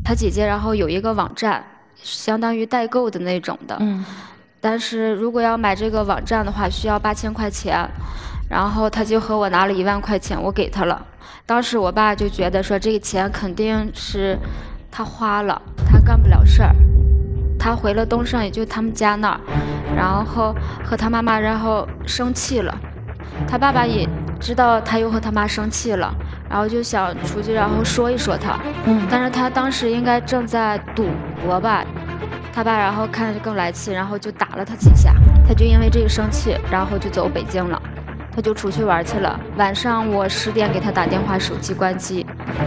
他姐姐然后有一个网站，相当于代购的那种的。但是如果要买这个网站的话，需要8000块钱。然后他就和我拿了1万块钱，我给他了。当时我爸就觉得说这个钱肯定是他花了，他干不了事儿。他回了东胜，也就他们家那儿，然后和他妈妈然后生气了。他爸爸也知道他又和他妈生气了，然后就想出去然后说一说他。但是他当时应该正在赌博吧。他爸然后看着更来气，然后就打了他几下。他就因为这个生气，然后就走北京了。他就出去玩去了。晚上我10点给他打电话，手机关机。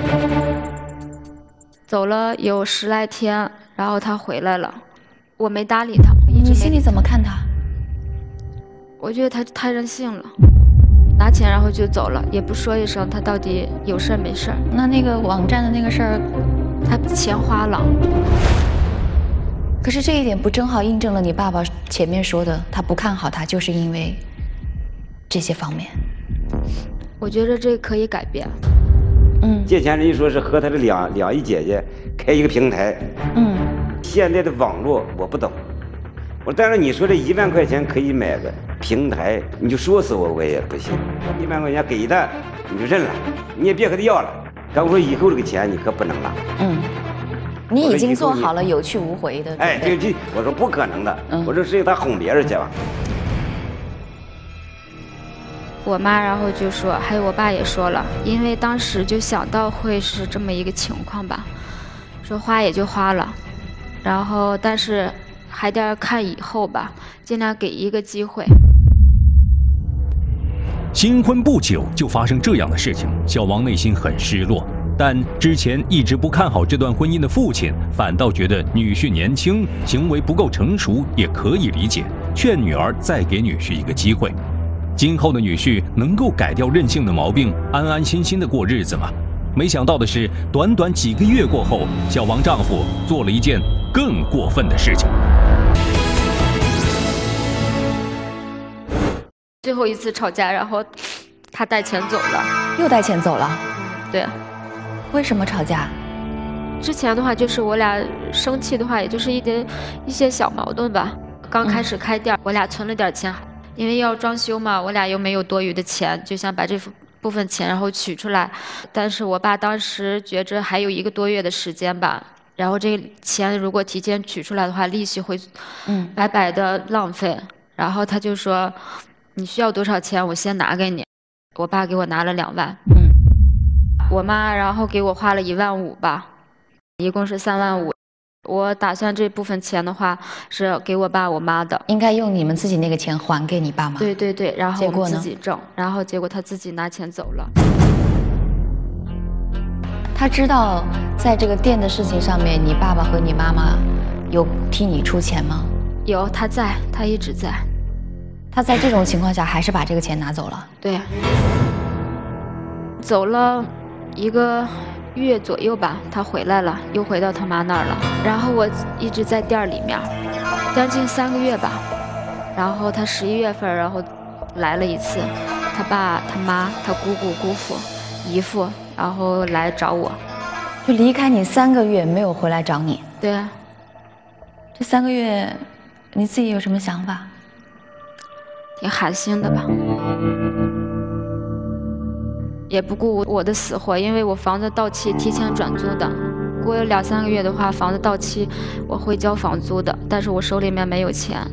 走了有10来天，然后他回来了，我没搭理他。 你心里怎么看他？ 我觉得他太任性了，拿钱然后就走了，也不说一声他到底有事儿没事儿。 那个网站的那个事儿， 他钱花了。 可是这一点不正好印证了你爸爸前面说的，他不看好他就是因为这些方面。 我觉得这可以改变。 借钱人家说是和他的两姨姐姐开一个平台。现在的网络我不懂，但是你说这1万块钱可以买个平台，你就说死我也不行。1万块钱给他你就认了，你也别和他要了。但我说以后这个钱你可不能了。 你已经做好了有去无回的准备。 对，我说不可能的。我说是他哄别人去吧。 我妈然后就说，还有我爸也说了，因为当时就想到会是这么一个情况吧，说花也就花了，然后但是还得看以后吧，尽量给一个机会。 新婚不久就发生这样的事情，小王内心很失落。但之前一直不看好这段婚姻的父亲，反倒觉得女婿年轻，行为不够成熟，也可以理解，劝女儿再给女婿一个机会。今后的女婿能够改掉任性的毛病，安安心心的过日子吗？没想到的是，短短几个月过后，小王丈夫做了一件更过分的事情。 最后一次吵架，然后他带钱走了。 又带钱走了？ 对。 为什么吵架？ 之前的话就是我俩生气的话，也就是一些小矛盾吧。刚开始开店，我俩存了点钱，因为要装修嘛，我俩又没有多余的钱，就想把这部分钱然后取出来。但是我爸当时觉着还有1个多月的时间吧，然后这个钱如果提前取出来的话，利息会白白的浪费。然后他就说，你需要多少钱，我先拿给你。我爸给我拿了2万。我妈然后给我花了1万5吧，一共是3万5。我打算这部分钱的话是给我爸我妈的， 应该用你们自己那个钱还给你爸妈。 对，然后我们自己挣，然后结果他自己拿钱走了。 他知道在这个店的事情上面，你爸爸和你妈妈有替你出钱吗？ 有，他一直在。 他在这种情况下还是把这个钱拿走了？ 对，走了1个月左右吧，他回来了，又回到他妈那儿了。然后我一直在店里面，将近3个月吧。然后他11月份，然后来了一次，他爸、他妈、他姑姑、姑父、姨父，然后来找我。 就离开你3个月，没有回来找你？ 对啊。 这3个月，你自己有什么想法？ 挺寒心的吧。也不顾我的死活，因为我房子到期提前转租的，过了2、3个月的话，房子到期我会交房租的，但是我手里面没有钱。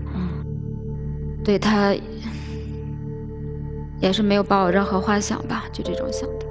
对他也是没有抱有任何幻想吧，就这种想的。